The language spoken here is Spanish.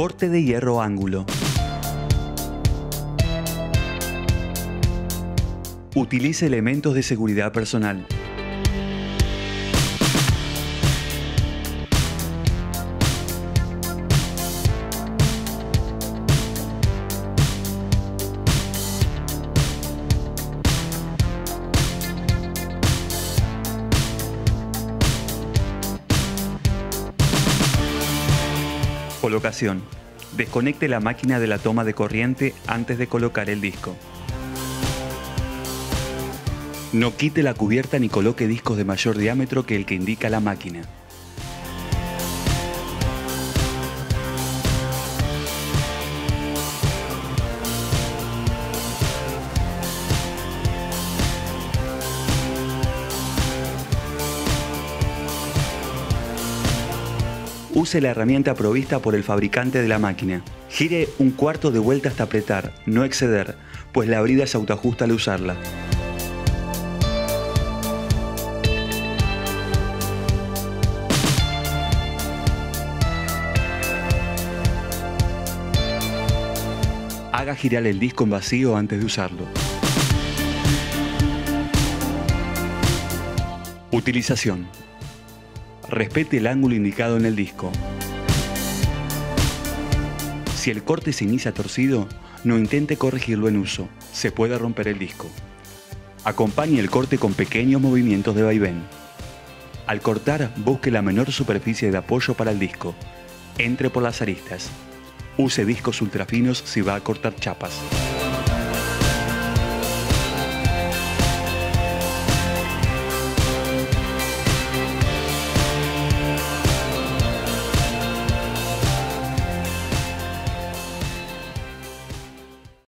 Corte de hierro ángulo. Utilice elementos de seguridad personal. Colocación. Desconecte la máquina de la toma de corriente antes de colocar el disco. No quite la cubierta ni coloque discos de mayor diámetro que el que indica la máquina. Use la herramienta provista por el fabricante de la máquina. Gire un cuarto de vuelta hasta apretar, no exceder, pues la brida se autoajusta al usarla. Haga girar el disco en vacío antes de usarlo. Utilización. Respete el ángulo indicado en el disco. Si el corte se inicia torcido, no intente corregirlo en uso, se puede romper el disco. Acompañe el corte con pequeños movimientos de vaivén. Al cortar, busque la menor superficie de apoyo para el disco. Entre por las aristas. Use discos ultrafinos si va a cortar chapas.